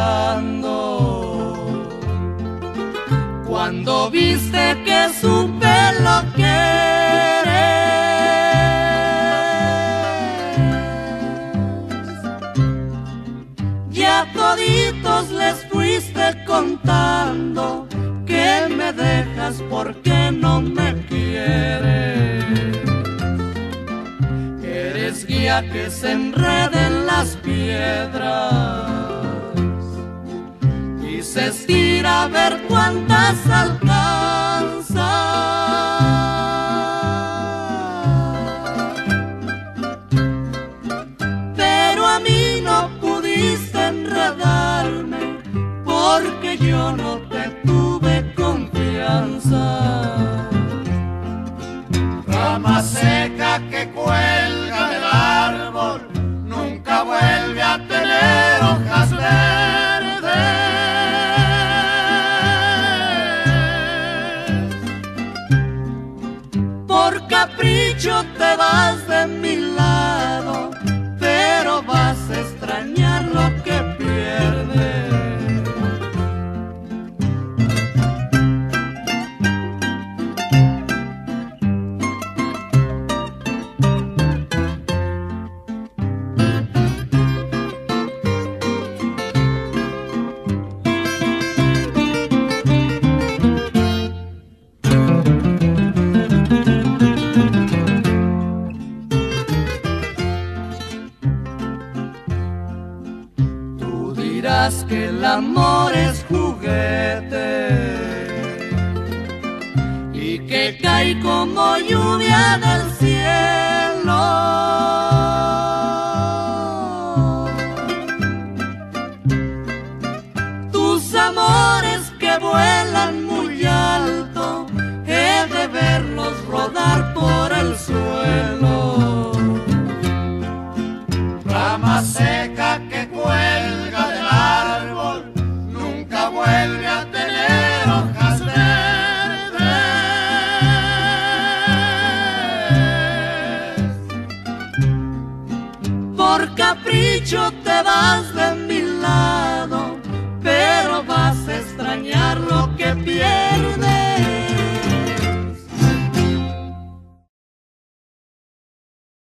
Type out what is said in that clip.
llorando. Cuando viste que supe lo que eres, ya toditos les fuiste contando que me dejas porque no me quieres. Eres guía que se enreda en las piedras y se estira a ver cuántas alcanza. Pero a mí no pudiste enredarme porque yo no te tuve confianza. Rama seca que cuelga del árbol nunca vuelve a tener hojas verdes. Por capricho te vas de mi lado, pero vas a extrañar lo que pierdes. Dirás que el amor es juguete y que cae como lluvia del cielo. Tus amores que vuelan muy alto, he de verlos rodar por el suelo. Rama seca